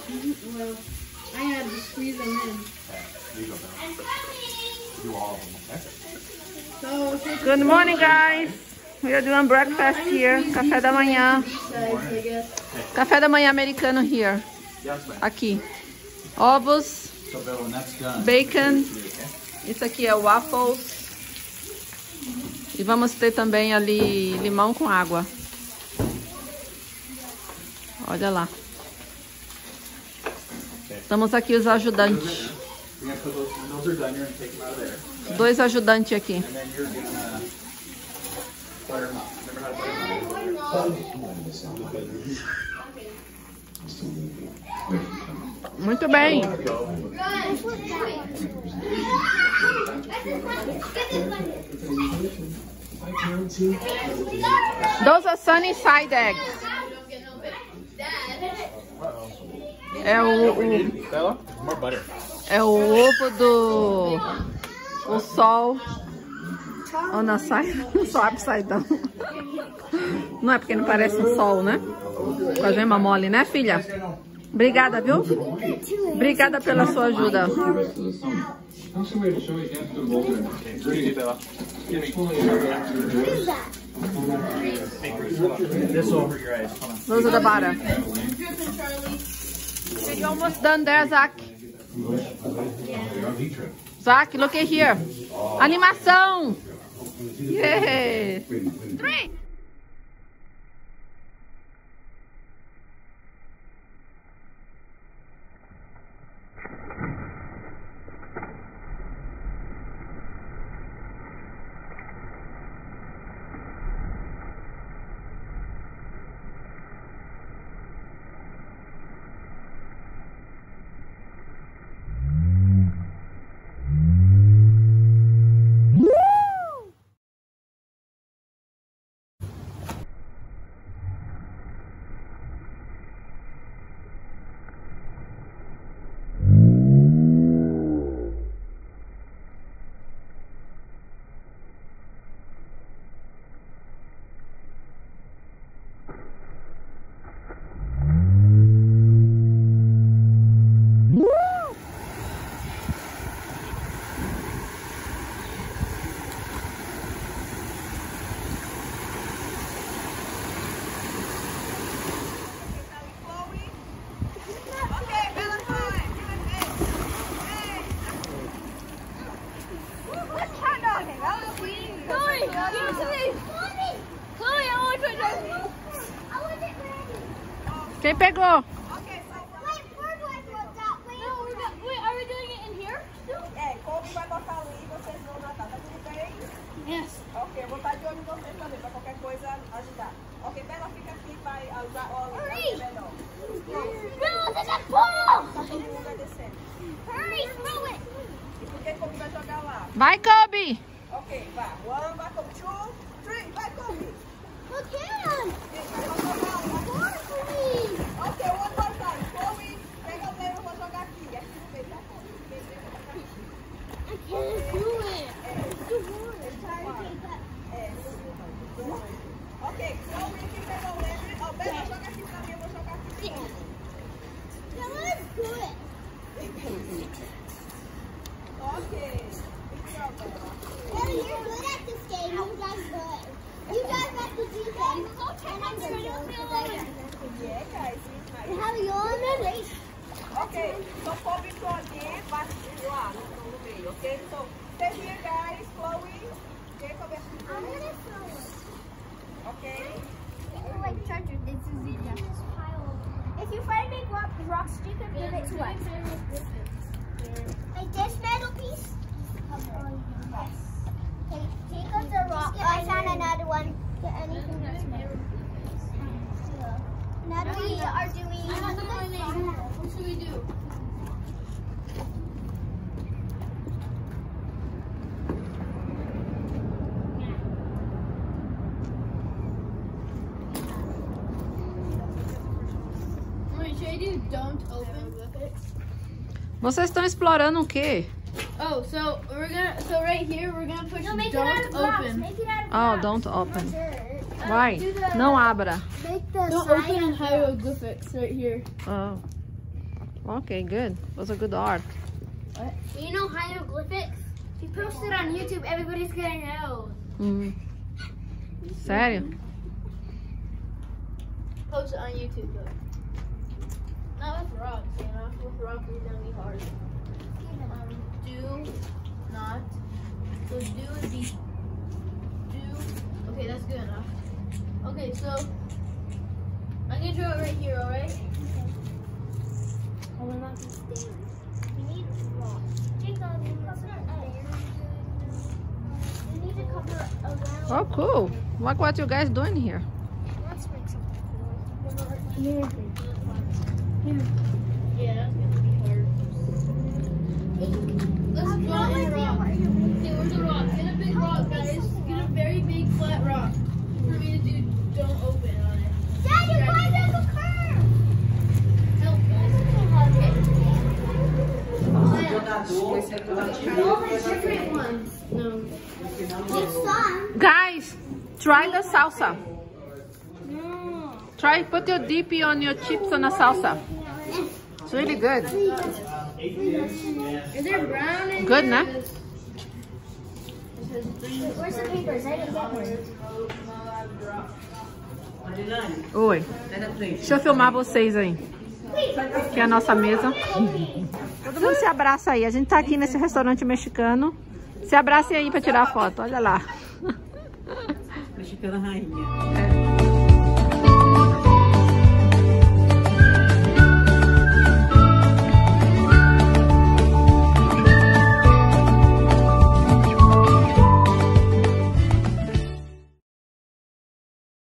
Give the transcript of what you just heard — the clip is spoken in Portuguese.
Well, I had to squeeze them in. Okay, there you go, Ben. Do all of them, okay? So, Good morning, guys. We are doing breakfast here. Café da manhã. Café da manhã americano here. Yes, Ben. Aqui. Ovos, So, Ben, when that's done, bacon. okay? Isso aqui é waffles. E vamos ter também ali limão com água. Olha lá. Estamos aqui os ajudantes. We're gonna put those are done. You're gonna take them out of there. Dois ajudantes aqui. And then you're gonna butter them up. Remember how to butter them up? Muito bem. Those are sunny side eggs. É Bella, more butter. é o ovo do o sol. Oh, não, sai. Só upside down. Não é porque não parece um sol, né? Com a gema mole, né, filha? Obrigada, viu? Obrigada pela sua ajuda. This over your eyes. Hold on. Those are the butter. You're almost done there, Zach. Zach, look at here. Animação. Yeah. 3. Quem pegou? Okay, so wait, where do I put that? Wait, are we doing it in here? Como vai botar ali e vocês vão matar, tá tudo bem? Yes. Ok, eu vou estar de olho em vocês também, pra qualquer coisa ajudar. Ok, Bela fica aqui, vai usar óleo melhor. No, there's a ball! Tá todo mundo vai descendo. Hurry, throw it! E por que Kobe vai jogar lá? Vai, Kobe. Ok, vai. 1, vai Kobe. 2, 3, vai Kobe. Look him! Vai jogar lá. Ok, one more time. Kobe, pega o dedo, eu vou jogar aqui. Aqui no meio, tá? I can't do it. Ok, Kobe, quem pegou o dedo? Ó, Bela, joga aqui pra mim, eu vou jogar aqui. Now let's do it. Ok. Ellie, you're good at this game. You guys good. You guys have to do things. And I'm good. Yeah, guys. You have your own race. Ok, so Kobe ficou ali, bate lá no meio, ok? So, stay here, guys. Chloe. Okay, Kobe. I'm gonna throw it. Ok. Like treasure, this is easy. If you find big rocks, you can give it to us. Like this metal piece? Yes. Okay, take us a rock. I found another one. Get anything that's metal. Now we are doing. what should we do? Wait, should I do don't open? Vocês estão explorando o quê? Oh, so right here we're gonna push No, make it out of don't rocks. open. Make it out of Oh, rocks. don't open. Sure. Vai. Do the- Não abra. Make the Don't sign open in of hieroglyphics right here. Oh. Okay, good. Was a good art. You know hieroglyphics? If you post it on YouTube, everybody's gonna know. Sério? Post it on YouTube though. Not with rocks, you know? With rocks it's gonna be hard. Do not. So do would be do. Okay, that's good enough. Okay, so I'm gonna draw it right here, alright? Oh, we're not gonna stay. We need rocks. Jacob, we need to cover around. Oh, cool. Look what you guys doing here. Let's make something. Here. Yeah, that's gonna be hard. Let's draw a rock. Okay, where's the rock? Get a big rock, guys. Get a very big flat rock for me to do. Don't open on it. Dad, you guys have a curve. Help, guys. Different ones. No. It's fun. Guys, try the salsa. No. Try put your DP on your chips on the salsa. It's really good. Is there brown in Good, here? né? Where's the papers? I didn't get one. Oi. Deixa eu filmar vocês aí. Aqui é a nossa mesa. Todo mundo se abraça aí. A gente tá aqui nesse restaurante mexicano. Se abracem aí pra tirar a foto. Olha lá. Mexicana rainha. É.